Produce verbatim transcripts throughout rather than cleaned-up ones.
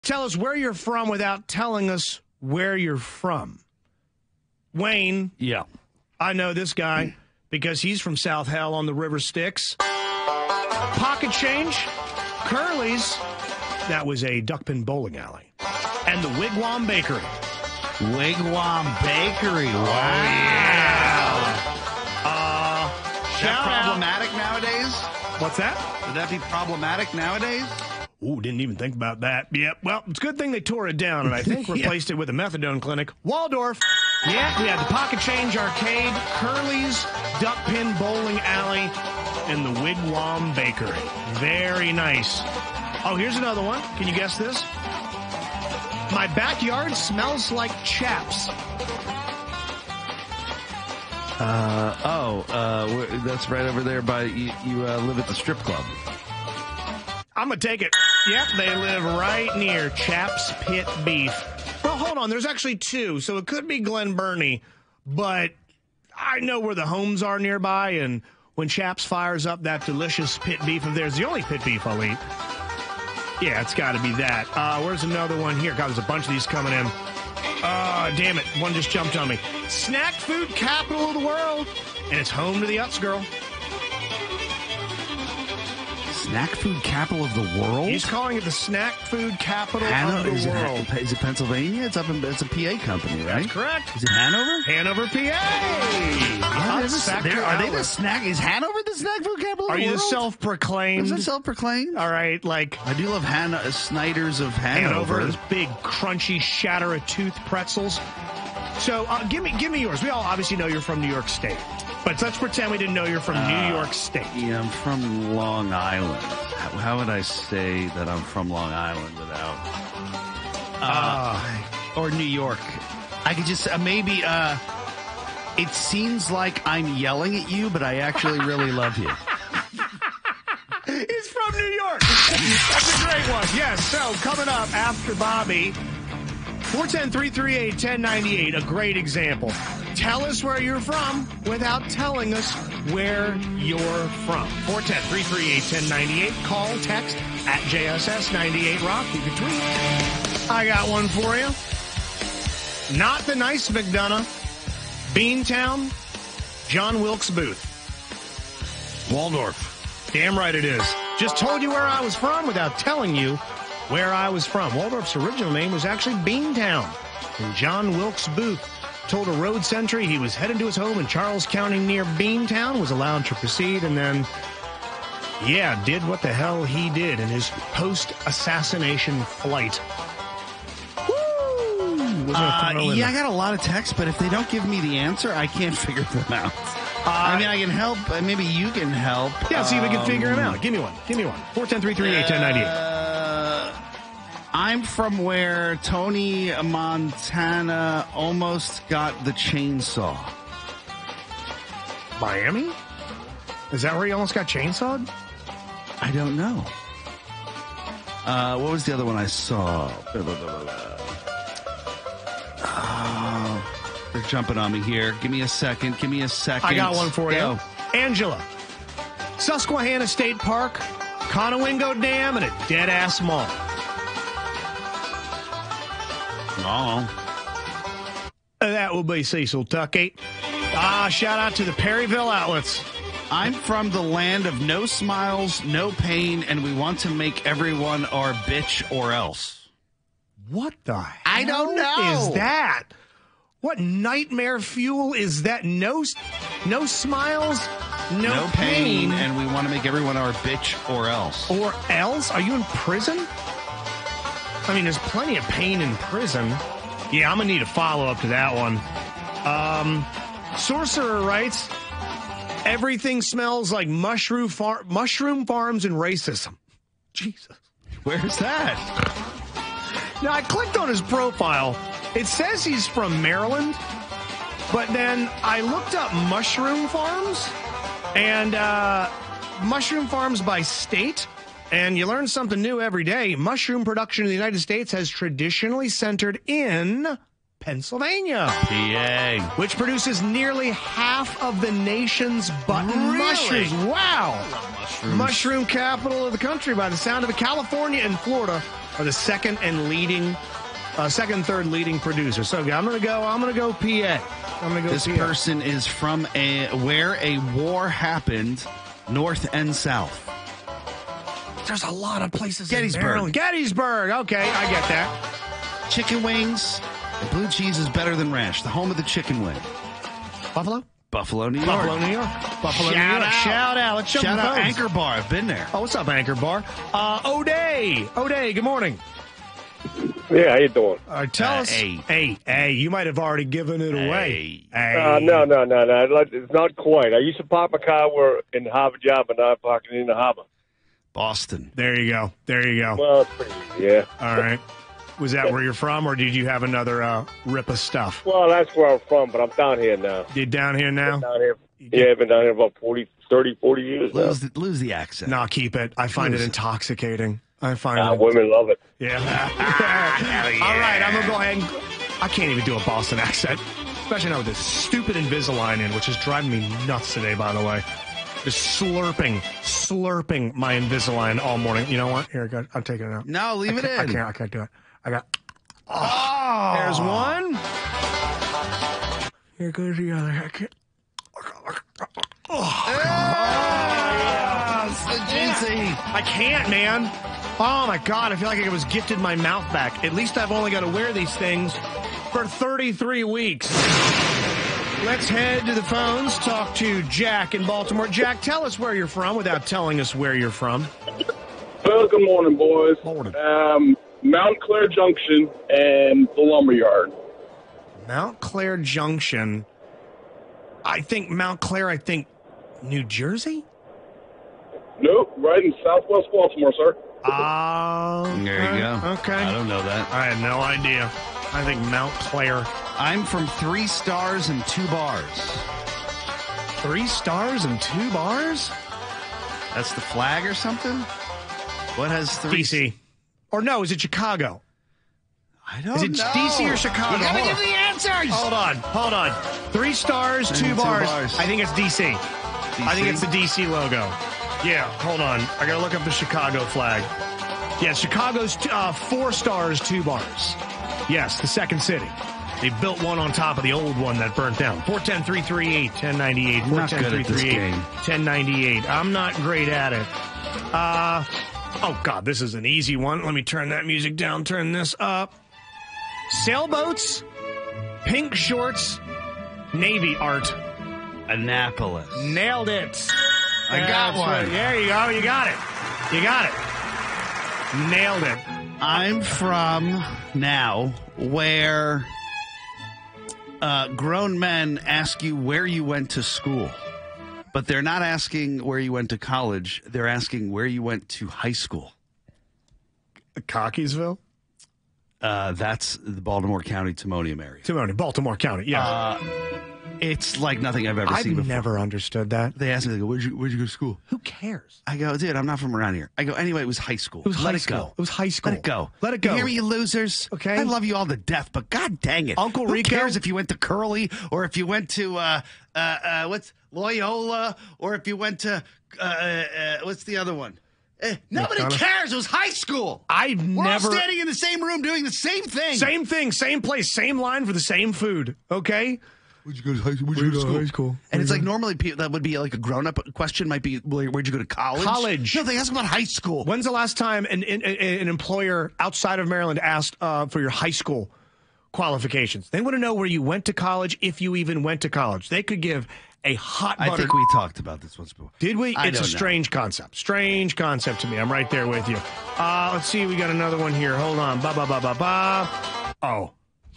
Tell us where you're from without telling us where you're from. Wayne. Yeah. I know this guy because he's from South Hell on the River Styx. Pocket Change, Curly's. That was a duckpin bowling alley. And the Wigwam Bakery. Wigwam Bakery. Wow. Oh, yeah. Uh, Is shout that out. problematic nowadays? What's that? Would that be problematic nowadays? Ooh, didn't even think about that. Yep. Well, it's a good thing they tore it down and I think replaced it with a methadone clinic. Waldorf. Yeah, we had the Pocket Change Arcade, Curly's, Duckpin Bowling Alley, and the Wigwam Bakery. Very nice. Oh, here's another one. Can you guess this? My backyard smells like chaps. Uh, oh, uh, wh- that's right over there by, you, you uh, live at the strip club. I'm going to take it. Yep, they live right near Chaps Pit Beef. Well, hold on. There's actually two, so it could be Glen Burnie, but I know where the homes are nearby, and when Chaps fires up that delicious pit beef of theirs, the only pit beef I'll eat. Yeah, it's got to be that. Uh, where's another one here? God, there's a bunch of these coming in. Oh, damn it. One just jumped on me. Snack food capital of the world, and it's home to the Utz girl. Snack food capital of the world? He's calling it the snack food capital Hanover, of the is, it, world. Ha- is it Pennsylvania? It's up in, it's a P A company, right? That's correct. Is it Hanover? Hanover, P A. Yeah, Utz there's a- Factory there- are they the Outlet. snack? Is Hanover the snack food capital Are of the you the world? self-proclaimed? Is that self-proclaimed? All right, like I do love Han- uh, Snyder's of Hanover. Hanover, those big, crunchy, shatter-a-tooth pretzels. So uh, give me give me yours. We all obviously know you're from New York State. But let's pretend we didn't know you're from Uh, New York State. Yeah, I'm from Long Island. How, how would I say that I'm from Long Island without... Uh, or New York. I could just, uh, maybe, uh, it seems like I'm yelling at you, but I actually really love you. He's from New York. That's a great one. Yes, so coming up after Bobby, four one zero, three three eight, one zero nine eight, a great example. Tell us where you're from without telling us where you're from. four one zero, three three eight, one zero nine eight. Call, text at J S S ninety-eight Rock. You can tweet. I got one for you. Not the nice McDonough. Beantown, John Wilkes Booth. Waldorf. Damn right it is. Just told you where I was from without telling you where I was from. Waldorf's original name was actually Beantown. And John Wilkes Booth told a road sentry he was headed to his home in Charles County near Beantown, was allowed to proceed, and then, yeah, did what the hell he did in his post-assassination flight. Woo! We're gonna Uh, throw in yeah, the- I got a lot of texts, but if they don't give me the answer, I can't figure them out. Uh, I mean, I can help. uh, Maybe you can help. Yeah, see if we can figure him Um, out. Give me one. Give me one. four one zero, three three eight, one zero nine eight. Uh, I'm from where Tony Montana almost got the chainsaw. Miami? Is that where he almost got chainsawed? I don't know. Uh, what was the other one I saw? Blah, blah, blah, blah. Oh, they're jumping on me here. Give me a second. Give me a second. I got one for Go. you. Angela. Susquehanna State Park, Conowingo Dam, and a dead-ass mall. Oh. That will be Cecil Tuckey. Ah, shout out to the Perryville Outlets. I'm from the land of no smiles, no pain, and we want to make everyone our bitch or else. What the hell I don't know. is that? What nightmare fuel is that? No, no smiles, no, No pain, and we want to make everyone our bitch or else. or else? Are you in prison? I mean, there's plenty of pain in prison. Yeah, I'm going to need a follow-up to that one. Um, Sorcerer writes, everything smells like mushroom, far- mushroom farms and racism. Jesus. Where's that? Now, I clicked on his profile. It says he's from Maryland, but then I looked up mushroom farms and uh, mushroom farms by state, and you learn something new every day. Mushroom production in the United States has traditionally centered in Pennsylvania, P A. which produces nearly half of the nation's button Really? mushrooms. Wow. Mushrooms. Mushroom capital of the country by the sound of it. California and Florida are the second and leading, uh, second, third leading producer. So I'm gonna go. I'm gonna go P A. I'm gonna go. This P A. person is from a where a war happened, north and south. There's a lot of places. Gettysburg. In Maryland. Gettysburg. Okay, I get that. Chicken wings and blue cheese is better than ranch. The home of the chicken wing. Buffalo. Buffalo, New York. Buffalo, New York. Buffalo, Shout New York. out. Shout out. Let's Shout out Anchor Bar. I've been there. Oh, what's up, Anchor Bar? Uh, O'Day. O'Day, good morning. Yeah, how you doing? Uh, tell Uh, us. hey. hey, hey, you might have already given it away. Hey. Uh, no, no, no, no. It's not quite. I used to park my car where in the Harvard job, but now I'm parking in the harbor. Boston. There you go. There you go. Well, it's pretty easy, yeah. All right. Was that where you're from, or did you have another uh, rip of stuff? Well, that's where I'm from, but I'm down here now. You down here now? Down here. Yeah, I've been down here about forty, thirty, forty years now. Lose the, lose the accent. Nah, keep it. I find Lose it it. intoxicating. I find Ah, it. women love it. Yeah. Hell yeah. All right, I'm going to go ahead and... I can't even do a Boston accent, especially now with this stupid Invisalign in, which is driving me nuts today, by the way. Just slurping, slurping my Invisalign all morning. You know what? Here, I got, I'm taking it out. No, leave I it can't, I in. can't, I can't do it. I got... Oh. There's one. Here goes the other. I can't... Oh, Ah, so juicy. I can't, man. Oh, my God. I feel like I was gifted my mouth back. At least I've only got to wear these things for thirty-three weeks. Let's head to the phones, talk to Jack in Baltimore. Jack, tell us where you're from without telling us where you're from. Well, good morning, boys. Morning. Um, Mount Clair Junction and the Lumberyard. Mount Clair Junction. I think Mount Clair, I think New Jersey? Nope, right in southwest Baltimore, sir. Ah, There you go. Okay. I don't know that. I had no idea. I think Mount Clair. I'm from three stars and two bars. Three stars and two bars? That's the flag or something? What has three? D C. Or no, is it Chicago? I don't Is it know. D C or Chicago? You gotta Hold give on. the answers. Hold on, hold on. Three stars, two, two bars. bars. I think it's D C. I think it's the D C logo. Yeah, hold on. I gotta look up the Chicago flag. Yeah, Chicago's t- uh, four stars, two bars. Yes, the second city. They built one on top of the old one that burnt down. four one zero, three three eight, one zero nine eight. I'm not good at this game. one zero nine eight. I'm not great at it. Uh, oh, God, this is an easy one. Let me turn that music down, turn this up. Sailboats, pink shorts, Navy art. Annapolis. Nailed it. I got That's one. right. There you go. You got it. You got it. Nailed it. I'm from now where uh, grown men ask you where you went to school, but they're not asking where you went to college. They're asking where you went to high school. Cockeysville? Uh, that's the Baltimore County, Timonium area. Timonium, Baltimore County. Yeah. Uh, it's like nothing I've ever I've seen before. never understood that. They ask me, they go, where'd you, where'd you go to school? Who cares? I go, dude, I'm not from around here. I go, anyway, it was high school. It was Let high it school. go. It was high school. Let it go. Let it go. You hear me, you losers? Okay. I love you all to death, but god dang it. Uncle Who Rico? cares if you went to Curly or if you went to, uh, uh, uh, what's Loyola or if you went to, uh, uh, what's the other one? Eh, nobody McDonough? cares. It was high school. I've We're never. all standing in the same room doing the same thing. Same thing, same place, same line for the same food. Okay? Where'd you go to high school? Where'd you go to high school? And it's like normally people, that would be like a grown up question might be, where- where'd you go to college? College. No, they ask about high school. When's the last time an, an, an employer outside of Maryland asked uh, for your high school qualifications? They want to know where you went to college, if you even went to college. They could give a hot I buttered... think we talked about this once before. Did we? I It's a don't know. strange concept. Strange concept to me. I'm right there with you. Uh, let's see. We got another one here. Hold on. Ba ba ba ba ba. Oh.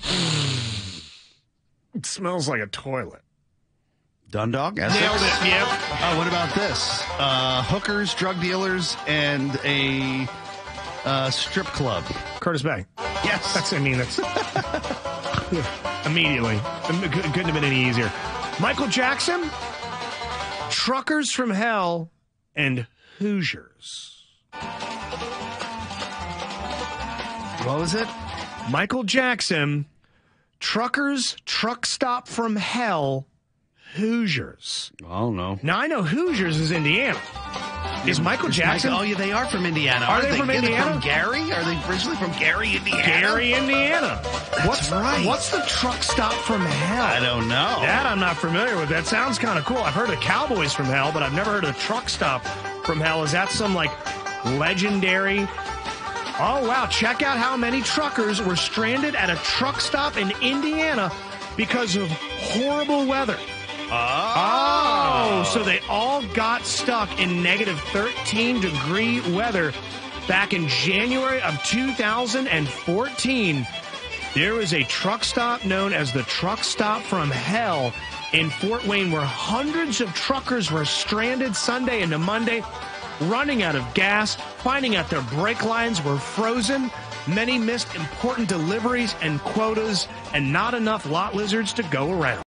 It smells like a toilet. Dundalk? Nailed it. Yep. Oh, what about this? Uh, hookers, drug dealers, and a uh, strip club. Curtis Bay. Yes. That's, I mean, that's immediately. It cou- couldn't have been any easier. Michael Jackson, Truckers from Hell, and Hoosiers. What was it? Michael Jackson, Truckers, Truck Stop from Hell, Hoosiers. I don't know. Now, I know Hoosiers is Indiana. Is Michael Jackson? Michael, oh, yeah, they are from Indiana. Are they, they from yeah, Indiana? From Gary? Are they originally from Gary, Indiana? Gary, Indiana. What's right. What's the truck stop from hell? I don't know. That I'm not familiar with. That sounds kind of cool. I've heard of Cowboys from Hell, but I've never heard of the truck stop from hell. Is that some, like, legendary... Oh, wow. Check out how many truckers were stranded at a truck stop in Indiana because of horrible weather. Oh. Oh, so they all got stuck in negative thirteen degree weather back in January of two thousand fourteen. There was a truck stop known as the Truck Stop from Hell in Fort Wayne where hundreds of truckers were stranded Sunday into Monday, running out of gas, finding out their brake lines were frozen. Many missed important deliveries and quotas, and not enough lot lizards to go around.